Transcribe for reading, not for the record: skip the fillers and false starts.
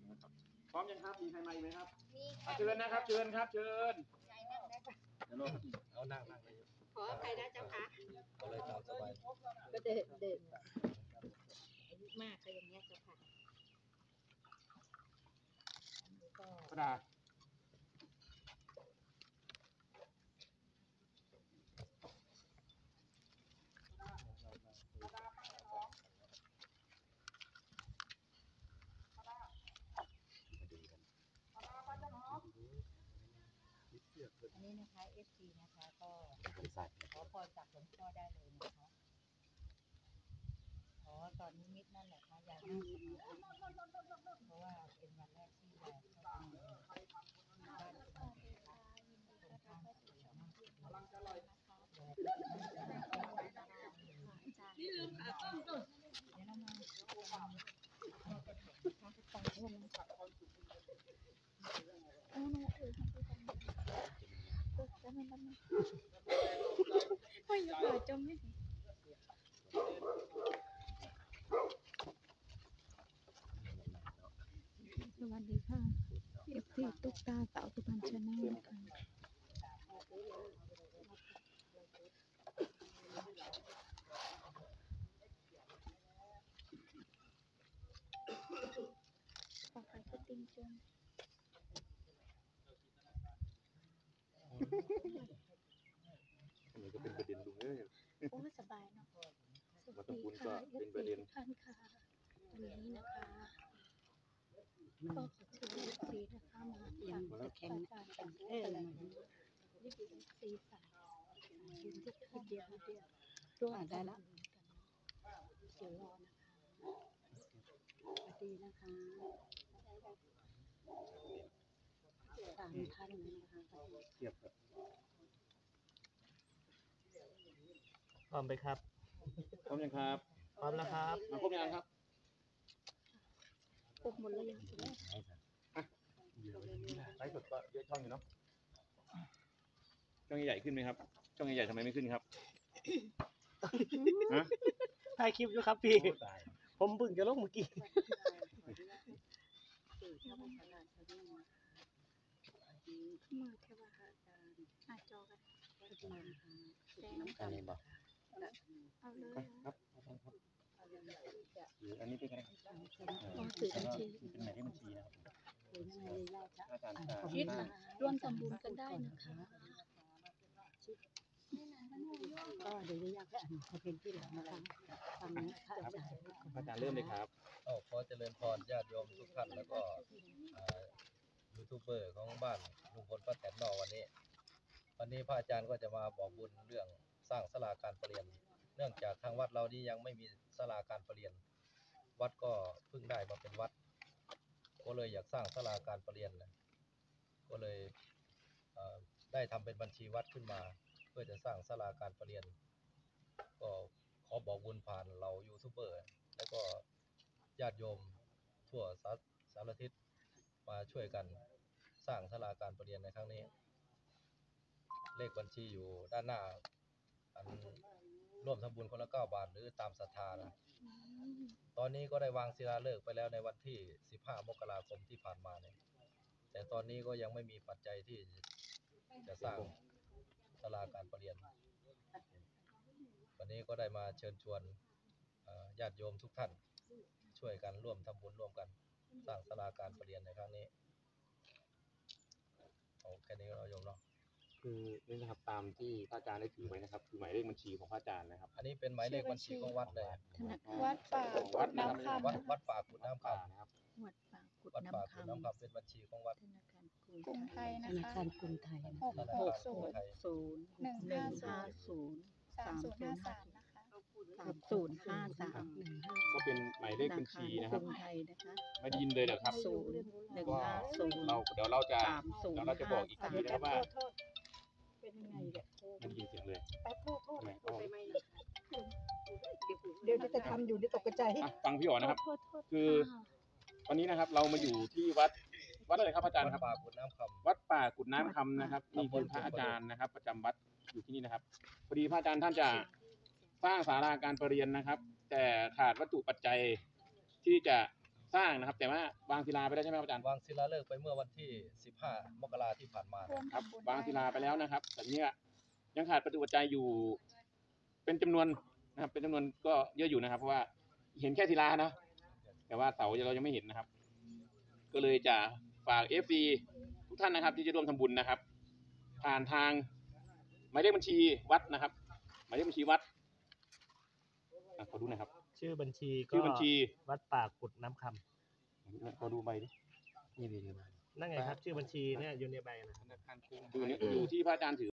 พร้อมยังครับมีใครมาอีกไหมครับมีค่ะเชิญนะครับเชิญครับเชิญยายนั่งได้ปะเอานั่งเลยขออภัยนะเจ้าค่ะเอาเลยตามสบายก็เดินอายุมากก็อย่างเงี้ยเจ้าค่ะอันนี้ก็กระดาษอันนี้นะคะ FC นะคะก็ขอพรจากหลวงพ่อได้เลยนะคะขอตอนนี้มิดนั่นแหละค่ะอยากนั่งสมาธิเพราะว่าเป็นวันแรกที่ยายเข้ามาบ้านตรงข้ามสวยมากนี่ลืมค่ะเดี๋ยวเรามาไม่อย่าเปิดจมไม่สวัสดีค่ะเอฟซีตุ๊กตาสาวสุพรรณชาแนลค่ะขอไปสติงจนนี่ก็เป็นประเด็นดูเอ้ยโอ้สบายเนาะสวัสดีค่ะเอฟซีทุกท่านค่ะวันนี้นะคะก็ขอเชิญเอฟซีนะคะมาจากพระอาจารย์กันนี่คือเอฟซีสายบุญทุกท่านเดียวร่วมได้แล้วเดี๋ยวรอนะคะสวัสดีนะคะ3 ท่านนะคะเทียบครับพร้อมไปครับพร้อมยังครับพร้อมแล้วครับมาครบยังครับครบหมดแล้วยังใช่ไหมไลฟ์สดก็เยอะช่องอยู่เนาะช่องใหญ่ขึ้นไหมครับช่องใหญ่ทำไมไม่ขึ้นครับฮะถ่ายคลิปอยู่ครับพี่ ผมเพิ่งจะลงเมื่อกี้มาเทวาหน้าจอกันแดงอันนี้บอกเอาเลยครับหรืออันนี้เป็นไงอ๋อสื่อบัญชีเป็นหมายเลขบัญชีนะครับอาจารย์คิดร่วมทำบุญกันได้นะคะก็เดี๋ยวจะอยากให้อ่านคอมเมนต์ที่หลังนะคะฟังพระอาจารย์อาจารย์เริ่มเลยครับขอเจริญพรญาติโยมทุกท่านแล้วก็ยูทูบเบอร์ของบ้านลุงพลป้าแตนนอวันนี้พระอาจารย์ก็จะมาบอกบุญเรื่องสร้างศาลาการประเรียนเนื่องจากทางวัดเรานี้ยังไม่มีศาลาการประเรียนวัดก็เพิ่งได้มาเป็นวัดก็เลยอยากสร้างศาลาการประเรียนนะก็เลยได้ทำเป็นบัญชีวัดขึ้นมาเพื่อจะสร้างศาลาการประเรียนก็ขอบอกบุญผ่านเรายูทูบเบอร์แล้วก็ญาติโยมทั่วสารทิศมาช่วยกันสร้างศาลาการประเรียนในครั้งนี้เลขบัญชีอยู่ด้านหน้าอันร่วมทำบุญคนละ9 บาทหรือตามศรัทธานะตอนนี้ก็ได้วางศิลาฤกษ์ไปแล้วในวันที่15 มกราคมที่ผ่านมาเนี่ยแต่ตอนนี้ก็ยังไม่มีปัจจัยที่จะสร้างศาลาการประเรียนวันนี้ก็ได้มาเชิญชวนญาติโยมทุกท่านช่วยกันร่วมทำบุญร่วมกันสร้างศาลาการประเรียนในครั้งนี้เอาแค่นี้เราโยมเนาะคือนี่นะครับตามที่พระอาจารย์ได้ถือไว้นะครับคือหมายเลขบัญชีของพระอาจารย์นะครับอันนี้เป็นหมายเลขบัญชีของวัดเลยวัดป่ากุดน้ำคำวัดป่ากุดน้ำคำนะครับวัดป่ากุดวัดป่าน้ำกุดคำน้ำคำเป็นบัญชีของวัดธนาคารกกรุงไทยธนะนาคะคารกรุงไทย 660 3053 ก็เป็นหมายเลขบัญชีนะครับกรุงไทยนะคะไม่ได้ยินเลยเหรอครับ 0150 เดี๋ยวเราจะ 3053 บอกอีกทีนะครับว่าเป็นยังไงเนี่ยไม่ได้ยินเสียงเลยโทษทำไมไปไหมเดี๋ยวจะทำอยู่นี่ตกใจฟังพี่อ๋อนะครับโทษคือวันนี้นะครับเรามาอยู่ที่วัดอะไรครับอาจารย์ครับป่ากุดน้ำคำวัดป่ากุดน้ำคำนะครับนี่คือพระอาจารย์นะครับ ประจำวัดอยู่ที่นี่นะครับพอดีพระอาจารย์ท่านจะสร้างศาลาการประเรียนนะครับ แต่ขาดวัตถุปัจจัยที่จะสร้างนะครับ แต่ว่าวางศิลาไปแล้วใช่ไหมครับอาจารย์วางศิลาฤกษ์ไปเมื่อวันที่ 15 มกราที่ผ่านมาครับวางศิลาไปแล้วนะครับแต่เนี้ยยังขาดประตูปัจจัยอยู่เป็นจำนวนนะครับ เป็นจำนวนก็เยอะอยู่นะครับ เพราะว่าเห็นแค่ศิลานะแต่ว่าเสาเรายังไม่เห็นนะครับ ก็เลยจะฝาก FC ทุกท่านนะครับ ที่จะร่วมทำบุญนะครับ ผ่านทางหมายเลขบัญชีวัดนะครับ หมายเลขบัญชีวัดขอดูหน่อยครับชื่อบัญชีก็ชื่อบัญชีวัดป่ากุดน้ำคขอดูใบดิำนั่นไงครับ ชื่อบัญชีเนี่ยอยู่ในใบนะอยู่ที่พระอาจารย์ถือ